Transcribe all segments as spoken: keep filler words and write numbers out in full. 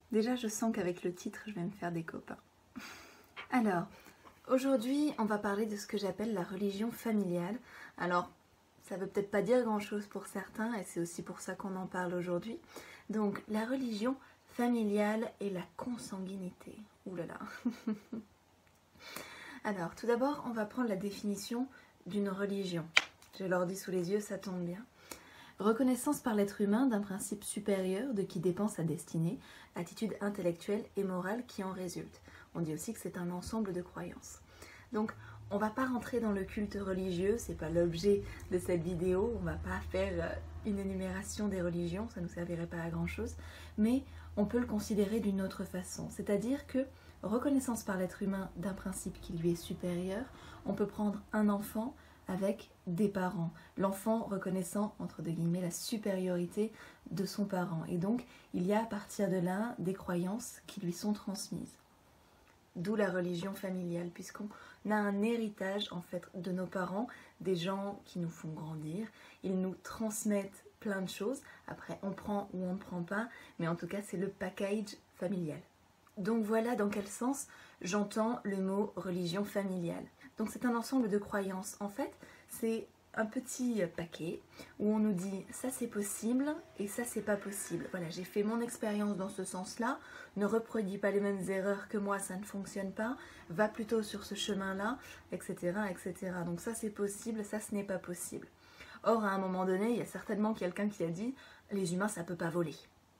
Déjà, je sens qu'avec le titre, je vais me faire des copains. Alors, aujourd'hui, on va parler de ce que j'appelle la religion familiale. Alors, ça veut peut-être pas dire grand-chose pour certains, et c'est aussi pour ça qu'on en parle aujourd'hui. Donc, la religion familiale et la consanguinité. Ouh là là. Alors, tout d'abord, on va prendre la définition d'une religion. J'ai l'ordi sous les yeux, ça tombe bien. Reconnaissance par l'être humain d'un principe supérieur de qui dépend sa destinée, attitude intellectuelle et morale qui en résulte. On dit aussi que c'est un ensemble de croyances. Donc, on ne va pas rentrer dans le culte religieux, c'est pas l'objet de cette vidéo, on ne va pas faire une énumération des religions, ça ne nous servirait pas à grand chose, mais on peut le considérer d'une autre façon, c'est-à-dire que reconnaissance par l'être humain d'un principe qui lui est supérieur, on peut prendre un enfant avec des parents, l'enfant reconnaissant entre deux guillemets la supériorité de son parent, et donc il y a à partir de là des croyances qui lui sont transmises. D'où la religion familiale, puisqu'on a un héritage en fait de nos parents, des gens qui nous font grandir, ils nous transmettent plein de choses, après on prend ou on ne prend pas, mais en tout cas c'est le package familial. Donc voilà dans quel sens j'entends le mot religion familiale. Donc c'est un ensemble de croyances. En fait, c'est un petit paquet où on nous dit ça c'est possible et ça c'est pas possible. Voilà, j'ai fait mon expérience dans ce sens-là, ne reproduis pas les mêmes erreurs que moi, ça ne fonctionne pas, va plutôt sur ce chemin-là, et cetera, et cetera. Donc ça c'est possible, ça ce n'est pas possible. Or, à un moment donné, il y a certainement quelqu'un qui a dit les humains ça peut pas voler.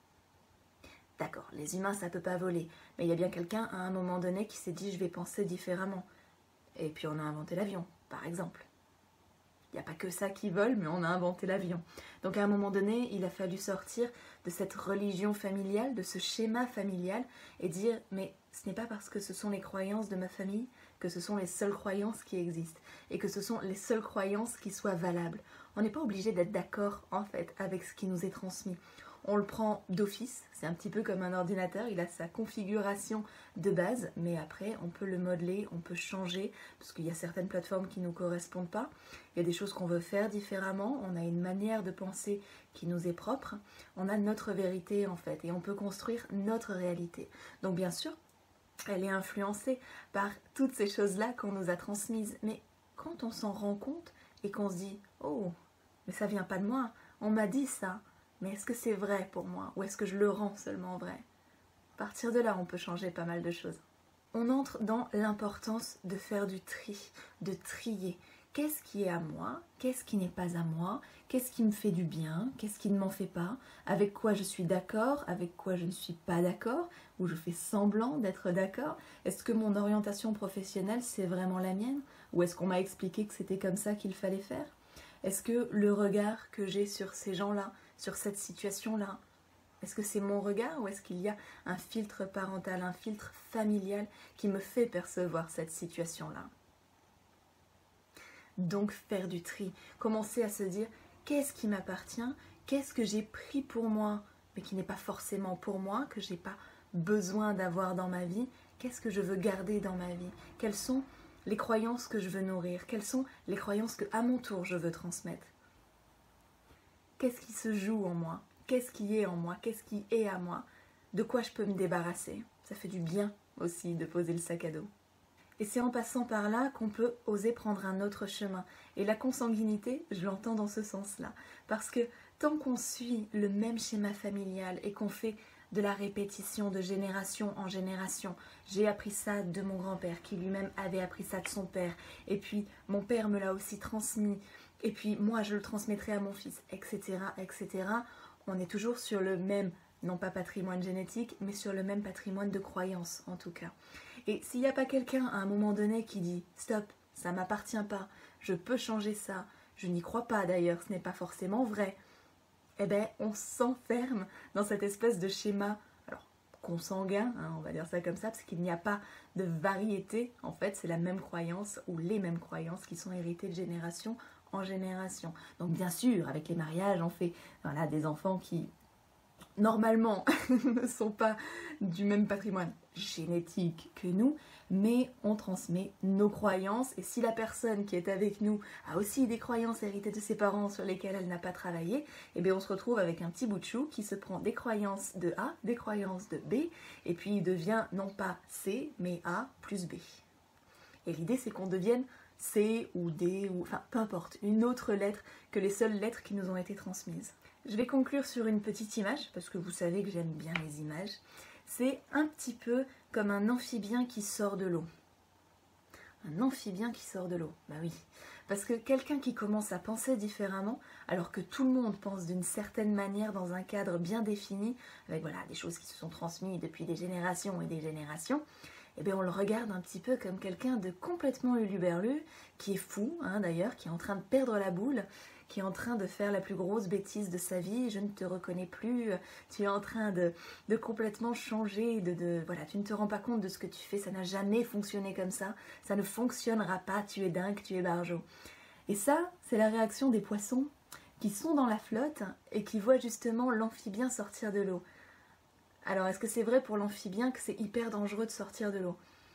D'accord, les humains ça peut pas voler, mais il y a bien quelqu'un à un moment donné qui s'est dit je vais penser différemment. Et puis on a inventé l'avion, par exemple. Il n'y a pas que ça qui vole, mais on a inventé l'avion. Donc à un moment donné, il a fallu sortir de cette religion familiale, de ce schéma familial, et dire, mais ce n'est pas parce que ce sont les croyances de ma famille que ce sont les seules croyances qui existent, et que ce sont les seules croyances qui soient valables. On n'est pas obligé d'être d'accord, en fait, avec ce qui nous est transmis. On le prend d'office, c'est un petit peu comme un ordinateur, il a sa configuration de base, mais après on peut le modeler, on peut changer, parce qu'il y a certaines plateformes qui ne nous correspondent pas, il y a des choses qu'on veut faire différemment, on a une manière de penser qui nous est propre, on a notre vérité en fait, et on peut construire notre réalité. Donc bien sûr, elle est influencée par toutes ces choses-là qu'on nous a transmises, mais quand on s'en rend compte et qu'on se dit « Oh, mais ça vient pas de moi, on m'a dit ça », mais est-ce que c'est vrai pour moi ou est-ce que je le rends seulement vrai? À partir de là, on peut changer pas mal de choses. On entre dans l'importance de faire du tri, de trier. Qu'est-ce qui est à moi? Qu'est-ce qui n'est pas à moi? Qu'est-ce qui me fait du bien? Qu'est-ce qui ne m'en fait pas? Avec quoi je suis d'accord? Avec quoi je ne suis pas d'accord? Ou je fais semblant d'être d'accord? Est-ce que mon orientation professionnelle, c'est vraiment la mienne? Ou est-ce qu'on m'a expliqué que c'était comme ça qu'il fallait faire? Est-ce que le regard que j'ai sur ces gens-là, sur cette situation-là, est-ce que c'est mon regard ou est-ce qu'il y a un filtre parental, un filtre familial qui me fait percevoir cette situation-là? Donc faire du tri, commencer à se dire qu'est-ce qui m'appartient, qu'est-ce que j'ai pris pour moi, mais qui n'est pas forcément pour moi, que je n'ai pas besoin d'avoir dans ma vie, qu'est-ce que je veux garder dans ma vie, quelles sont les croyances que je veux nourrir, quelles sont les croyances que à mon tour je veux transmettre. Qu'est-ce qui se joue en moi? Qu'est-ce qui est en moi? Qu'est-ce qui est à moi? De quoi je peux me débarrasser? Ça fait du bien aussi de poser le sac à dos. Et c'est en passant par là qu'on peut oser prendre un autre chemin. Et la consanguinité, je l'entends dans ce sens-là. Parce que tant qu'on suit le même schéma familial et qu'on fait de la répétition de génération en génération, j'ai appris ça de mon grand-père qui lui-même avait appris ça de son père. Et puis mon père me l'a aussi transmis. Et puis moi je le transmettrai à mon fils, et cetera, et cetera. On est toujours sur le même, non pas patrimoine génétique, mais sur le même patrimoine de croyances en tout cas. Et s'il n'y a pas quelqu'un à un moment donné qui dit « Stop, ça ne m'appartient pas, je peux changer ça, je n'y crois pas d'ailleurs, ce n'est pas forcément vrai », eh bien on s'enferme dans cette espèce de schéma, alors consanguin, hein, on va dire ça comme ça, parce qu'il n'y a pas de variété, en fait c'est la même croyance ou les mêmes croyances qui sont héritées de génération en génération. Donc bien sûr, avec les mariages, on fait voilà, des enfants qui normalement ne sont pas du même patrimoine génétique que nous, mais on transmet nos croyances, et si la personne qui est avec nous a aussi des croyances héritées de ses parents sur lesquelles elle n'a pas travaillé, eh bien on se retrouve avec un petit bout de chou qui se prend des croyances de A, des croyances de B, et puis il devient non pas C, mais A plus B. Et l'idée c'est qu'on devienne C ou D, ou enfin peu importe, une autre lettre que les seules lettres qui nous ont été transmises. Je vais conclure sur une petite image, parce que vous savez que j'aime bien les images. C'est un petit peu comme un amphibien qui sort de l'eau. Un amphibien qui sort de l'eau, bah oui. Parce que quelqu'un qui commence à penser différemment, alors que tout le monde pense d'une certaine manière dans un cadre bien défini, avec voilà, des choses qui se sont transmises depuis des générations et des générations, eh bien on le regarde un petit peu comme quelqu'un de complètement huluberlu, qui est fou hein, d'ailleurs, qui est en train de perdre la boule, qui est en train de faire la plus grosse bêtise de sa vie, je ne te reconnais plus, tu es en train de, de complètement changer, de, de, voilà, tu ne te rends pas compte de ce que tu fais, ça n'a jamais fonctionné comme ça, ça ne fonctionnera pas, tu es dingue, tu es barjot. Et ça, c'est la réaction des poissons qui sont dans la flotte et qui voient justement l'amphibien sortir de l'eau. Alors, est-ce que c'est vrai pour l'amphibien que c'est hyper dangereux de sortir de l'eau?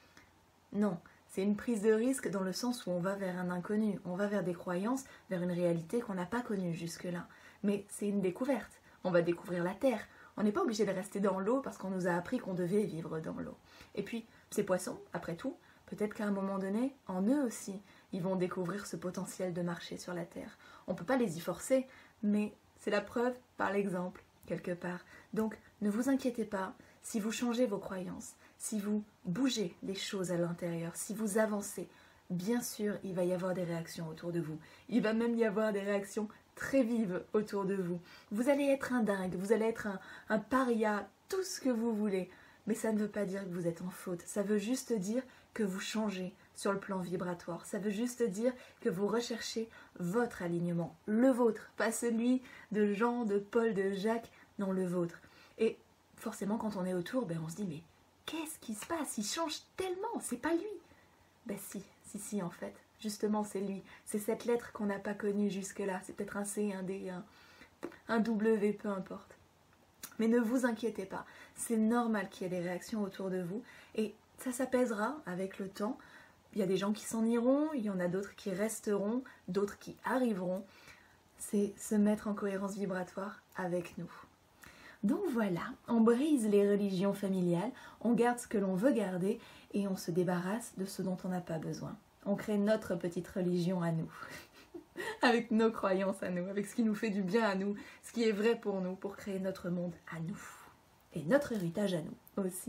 Non. C'est une prise de risque dans le sens où on va vers un inconnu, on va vers des croyances, vers une réalité qu'on n'a pas connue jusque-là. Mais c'est une découverte, on va découvrir la terre. On n'est pas obligé de rester dans l'eau parce qu'on nous a appris qu'on devait vivre dans l'eau. Et puis, ces poissons, après tout, peut-être qu'à un moment donné, en eux aussi, ils vont découvrir ce potentiel de marcher sur la terre. On ne peut pas les y forcer, mais c'est la preuve par l'exemple, quelque part. Donc, ne vous inquiétez pas si vous changez vos croyances. Si vous bougez des choses à l'intérieur, si vous avancez, bien sûr, il va y avoir des réactions autour de vous. Il va même y avoir des réactions très vives autour de vous. Vous allez être un dingue, vous allez être un, un paria, tout ce que vous voulez. Mais ça ne veut pas dire que vous êtes en faute. Ça veut juste dire que vous changez sur le plan vibratoire. Ça veut juste dire que vous recherchez votre alignement, le vôtre, pas celui de Jean, de Paul, de Jacques, non, le vôtre. Et forcément, quand on est autour, ben, on se dit, mais qu'est-ce qui se passe? Il change tellement, c'est pas lui. Ben si, si, si en fait. Justement, c'est lui. C'est cette lettre qu'on n'a pas connue jusque-là. C'est peut-être un C, un D, un, un W, peu importe. Mais ne vous inquiétez pas. C'est normal qu'il y ait des réactions autour de vous. Et ça s'apaisera avec le temps. Il y a des gens qui s'en iront, il y en a d'autres qui resteront, d'autres qui arriveront. C'est se mettre en cohérence vibratoire avec nous. Donc voilà, on brise les religions familiales, on garde ce que l'on veut garder et on se débarrasse de ce dont on n'a pas besoin. On crée notre petite religion à nous, avec nos croyances à nous, avec ce qui nous fait du bien à nous, ce qui est vrai pour nous, pour créer notre monde à nous. Et notre héritage à nous aussi.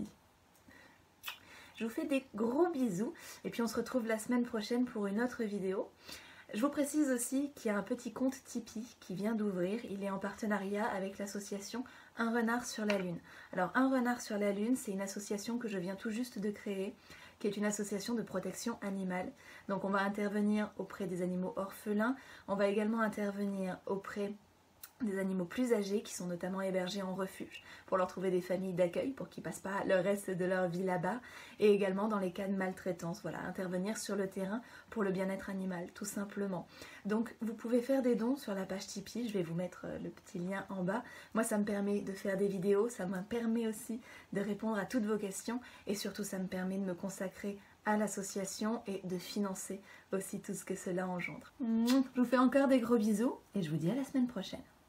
Je vous fais des gros bisous et puis on se retrouve la semaine prochaine pour une autre vidéo. Je vous précise aussi qu'il y a un petit compte Tipeee qui vient d'ouvrir. Il est en partenariat avec l'association Un Renard sur la Lune. Alors Un Renard sur la Lune, c'est une association que je viens tout juste de créer, qui est une association de protection animale. Donc on va intervenir auprès des animaux orphelins, on va également intervenir auprès des animaux plus âgés qui sont notamment hébergés en refuge pour leur trouver des familles d'accueil pour qu'ils ne passent pas le reste de leur vie là-bas, et également dans les cas de maltraitance, voilà, intervenir sur le terrain pour le bien-être animal tout simplement. Donc vous pouvez faire des dons sur la page Tipeee, je vais vous mettre le petit lien en bas. Moi ça me permet de faire des vidéos, ça me permet aussi de répondre à toutes vos questions et surtout ça me permet de me consacrer à l'association et de financer aussi tout ce que cela engendre. Je vous fais encore des gros bisous et je vous dis à la semaine prochaine.